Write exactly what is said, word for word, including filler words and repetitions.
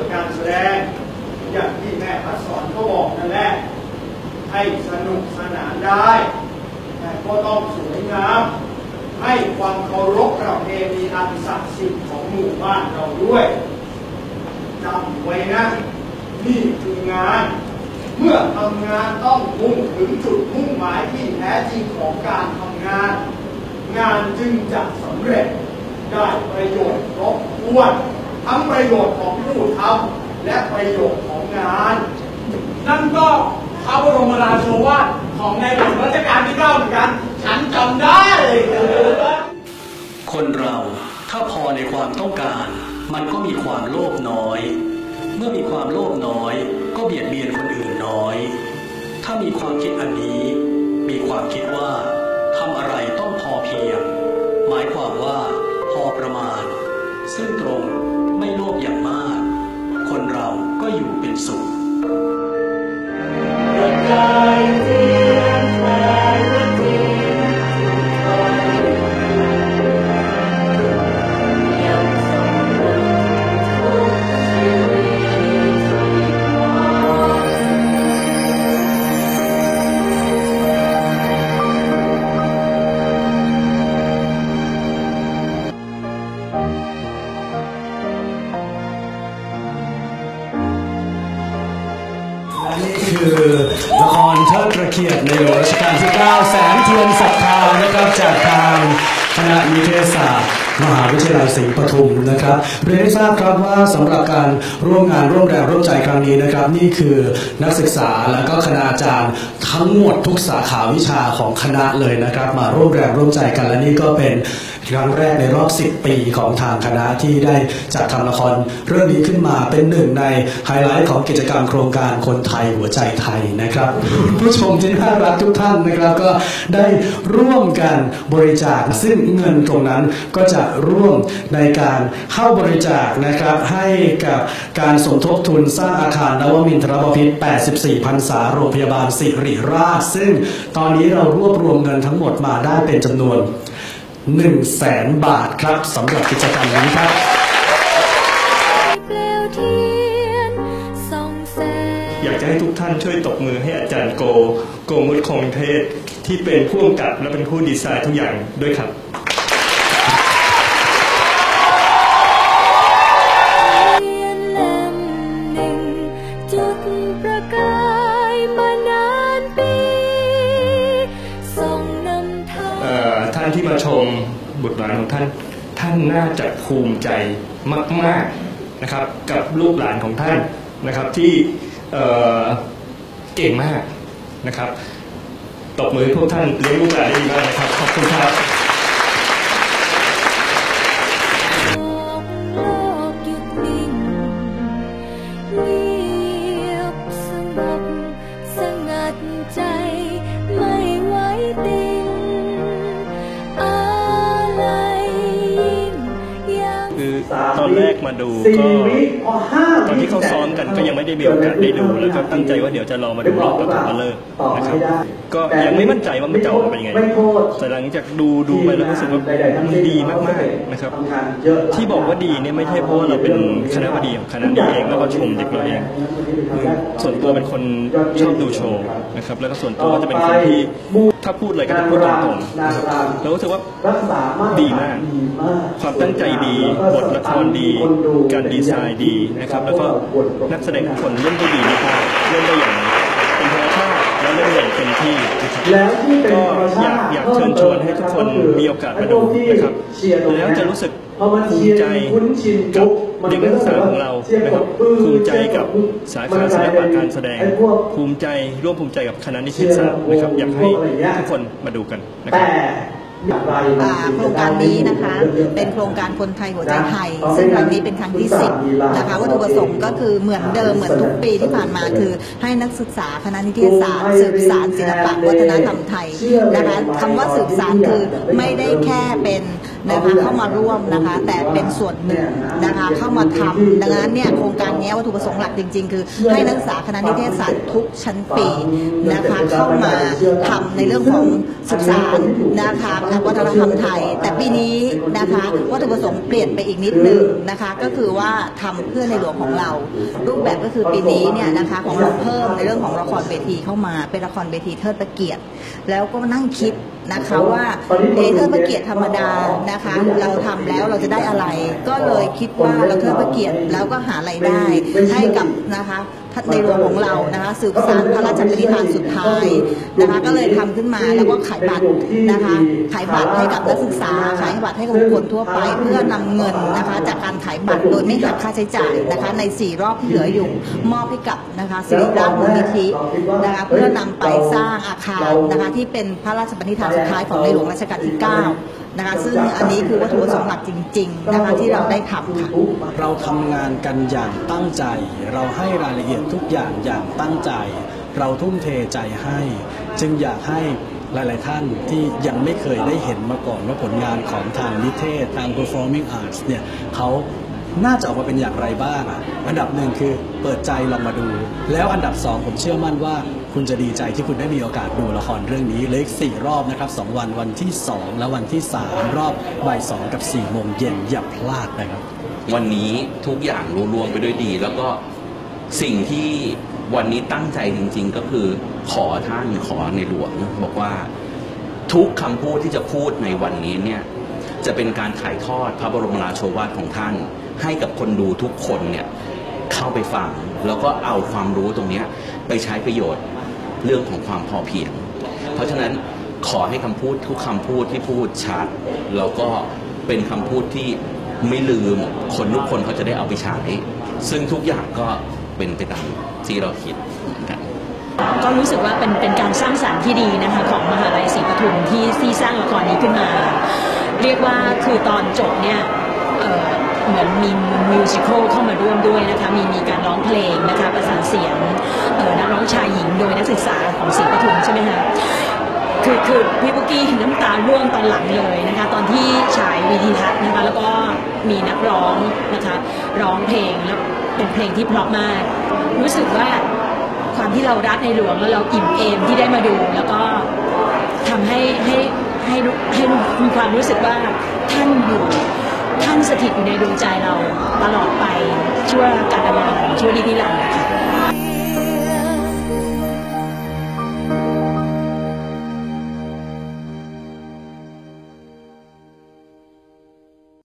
การแสดงอย่างที่แม่พัดสอนเขาบอกนั่นแหละให้สนุกสนานได้แต่ก็ต้องสวยงามให้ความเคารพประเพณีอันศักดิ์สิทธิ์ของหมู่บ้านเราด้วยจำไว้นะนี่คืองานเมื่อทำงานต้องมุ่งถึงจุดมุ่งหมายที่แท้จริงของการทำงานงานจึงจะสำเร็จได้ประโยชน์ครบถ้วนทั้งประโยชน์ของผู้ทำและประโยชน์ของงานนั่นก็พระบรมราโชวาทของในหลวงรัชกาลที่เก้าเหมือนกันฉันจำได้คนเราถ้าพอในความต้องการมันก็มีความโลภน้อยเมื่อมีความโลภน้อยก็เบียดเบียนคนอื่นน้อยถ้ามีความคิดอันนี้มีความคิดว่าทำอะไรต้องพอเพียงหมายความว่าพอประมาณซึ่งตรงไม่โลภอย่างมากคนเราก็อยู่เป็นสุขคือละครเทิดพระเกียรติในหลวงรัชกาลที่เก้าแสงเทียนศรัทธานะครับจากทางคณะนิเทศศาสตร์มหาวิทยาลัยศรีปทุมนะครับเรียนให้ทราบครับว่าสำหรับการร่วมงานร่วมแรงร่วมใจครั้งนี้นะครับนี่คือนักศึกษาและก็คณาจารย์ทั้งหมดทุกสาขาวิชาของคณะเลยนะครับมาร่วมแรงร่วมใจกันและนี่ก็เป็นครั้งแรกในรอบสิบปีของทางคณะที่ได้จัดทำละครเรื่องนี้ขึ้นมาเป็นหนึ่งในไฮไลท์ของกิจกรรมโครงการคนไทยหัวใจไทยนะครับผู้ชมที่น่ารักทุกท่านนะครับก็ได้ร่วมกันบริจาคซึ่งเงินตรงนั้นก็จะร่วมในการเข้าบริจาคนะครับให้กับการสมทบทุนสร้างอาคารนวมินทรบพิตรแปดสิบสี่พรรษาโรงพยาบาลศิริราชซึ่งตอนนี้เรารวบรวมเงินทั้งหมดมาได้เป็นจำนวนหนึ่งแสนบาทครับสำหรับกิจกรรมนี้ครับอยากจะให้ทุกท่านช่วยตบมือให้อาจารย์โกโกมุตคงเทศที่เป็นผู้กำกับและเป็นผู้ดีไซน์ทุกอย่างด้วยครับท่านที่มาชมบุตรหลานของท่านท่านน่าจะภูมิใจมากๆนะครับกับลูกหลานของท่านนะครับที่เเก่งมากนะครับตบมือพวกท่านเลี้ยงลูกหลานได้ดีมากนะครับขอบคุณครับตอนแรกมาดูก็ตอนที่เขาซ้อมกันก็ยังไม่ได้มีโอกาสได้ดูแล้วก็ตั้งใจว่าเดี๋ยวจะลองมาดูรอบปฐมฤกษ์นะครับก็ยังไม่มั่นใจว่ามันจะออกมาเป็นยังไงแต่หลังจากดูดูไปแล้วรู้สึกว่ามันดีมากๆนะครับที่บอกว่าดีเนี่ยไม่ใช่เพราะว่าเราเป็นคณะบดีของคณะนี้เองแล้วก็ชมเด็กเราเองส่วนตัวเป็นคนชอบดูโชว์นะครับแล้วก็ส่วนตัวก็จะเป็นคนที่ถ้าพูดอะไรก็จะพูดตรงๆนะครับเรารู้สึกว่าดีมากความตั้งใจดีบทละครดีการดีไซน์ดีนะครับแล้วก็นักแสดงทุกคนเล่นได้ดีมากเล่นได้อย่างเป็นธรรมชาติและเล่นอย่างเต็มที่ก็อยากอยากเชิญชวนให้ทุกคนมีโอกาสมาดูนะครับแล้วจะรู้สึกภูมิใจกับเด็กนักศึกษาของเรานะครับภูมิใจกับสาขาศิลปะการแสดงภูมิใจร่วมภูมิใจกับคณะนิเทศศาสตร์นะครับอยากให้ทุกคนมาดูกันนะครับโครงการนี้นะคะเป็นโครงการคนไทยหัวใจไทยซึ่งครั้งนี้เป็นครั้งที่สิบนะคะวัตถุประสงค์ก็คือเหมือนเดิมเหมือนทุกปีที่ผ่านมาคือให้นักศึกษาคณะนิเทศศาสตร์สืบสานศิลปะวัฒนธรรมไทยนะคะคำว่าสืบสานคือไม่ได้แค่เป็นนะคะเข้ามาร่วมนะคะแต่เป็นส่วนหนึ่งนะคะเข้ามาทำดังนั้นเนี่ยโครงการนี้วัตถุประสงค์หลักจริงๆคือให้นักศึกษาคณะนิเทศศาสตร์ทุกชั้นปีนะคะเข้ามาทำในเรื่องของศึกษานะคะวัฒนธรรมไทยแต่ปีนี้นะคะวัตถุประสงค์เปลี่ยนไปอีกนิดนึงนะคะก็คือว่าทำเพื่อในหลวงของเรารูปแบบก็คือปีนี้เนี่ยนะคะของเราเพิ่มในเรื่องของละครเวทีเข้ามาเป็นละครเวทีเทิดพระเกียรติแล้วก็นั่งคิดนะคะว่าเอเทิดพระเกียรติธรรมดานะคะเราทำแล้วเราจะได้อะไรก็เลยคิดว่าเราเทิดพระเกียรติแล้วก็หารายได้ให้กับนะคะในหลวงของเรานะคะสืบสานพระราชปณิธานสุดท้ายนะคะก็เลยทำขึ้นมาแล้วก็ขายบัตรนะคะขายบัตรให้กับนักศึกษาขายบัตรให้กับบุคคลทั่วไปเพื่อนำเงินนะคะจากการขายบัตรโดยไม่หักค่าใช้จ่ายนะคะในสี่รอบที่เหลืออยู่มอบให้กับนะคะศิริราชมูลนิธินะคะเพื่อนำไปสร้างอาคารนะคะที่เป็นพระราชปณิธานสุดท้ายของในหลวงรัชกาลที่เก้านะคะซึ่งอันนี้คือวัตถุประสงค์หลักจริงๆนะคะที่เราได้ทำค่ะเราทำงานกันอย่างตั้งใจเราให้รายละเอียดทุกอย่างอย่างตั้งใจเราทุ่มเทใจให้จึงอยากให้หลายๆท่านที่ยังไม่เคยได้เห็นมาก่อนว่าผลงานของทางนิเทศทาง performing arts เนี่ยเขาน่าจะออกมาเป็นอย่างไรบ้างอันดับหนึ่งคือเปิดใจลองมาดูแล้วอันดับสองผมเชื่อมั่นว่าคุณจะดีใจที่คุณได้มีโอกาสดูละครเรื่องนี้เลขสี่รอบนะครับสองวันวันที่สองและวันที่สามรอบบ่ายสองกับสี่โมงเย็นอย่าพลาดนะครับวันนี้ทุกอย่างรวมไปด้วยดีแล้วก็สิ่งที่วันนี้ตั้งใจจริงๆก็คือขอท่านขอในหลวงบอกว่าทุกคำพูดที่จะพูดในวันนี้เนี่ยจะเป็นการถ่ายทอดพระบรมราโชวาทของท่านให้กับคนดูทุกคนเนี่ยเข้าไปฟังแล้วก็เอาความรู้ตรงนี้ไปใช้ประโยชน์เรื่องของความพอเพียงเพราะฉะนั้นขอให้คำพูดทุกคำพูดที่พูดชัดแล้วก็เป็นคำพูดที่ไม่ลืมคนทุกคนเขาจะได้เอาไปใช้ซึ่งทุกอย่างก็เป็นไปตามที่เราคิดเหมือนกันก็รู้สึกว่าเป็นเป็นการสร้างสรรค์ที่ดีนะคะของมหาลัยศรีปทุมที่ที่สร้างละครนี้ขึ้นมาเรียกว่าคือตอนจบเนี่ยเอ่อเหมือนมีมิวสิควลเข้ามาร่วมด้วยนะคะมีมีการร้องเพลงนะคะประสานเสียงเอ่อนักร้องชายหญิงโดยนักศึกษาของศรีปทุมใช่ไหมคะคือคือพี่ปุ๊กกี้น้ำตาร่วงตอนหลังเลยนะคะตอนที่ฉายวีดีทัศน์นะคะแล้วก็มีนักร้องนะคะร้องเพลงแล้วเป็นเพลงที่เพราะมากรู้สึกว่าความที่เรารักในหลวงแล้วเราอิ่มเอมที่ได้มาดูแล้วก็ทำให้ให้ให้ให้มีความรู้สึกว่าท่านอยู่ท่านสถิตอยู่ในดวงใจเราตลอดไปชั่วกาลนานชั่วนิรันดร์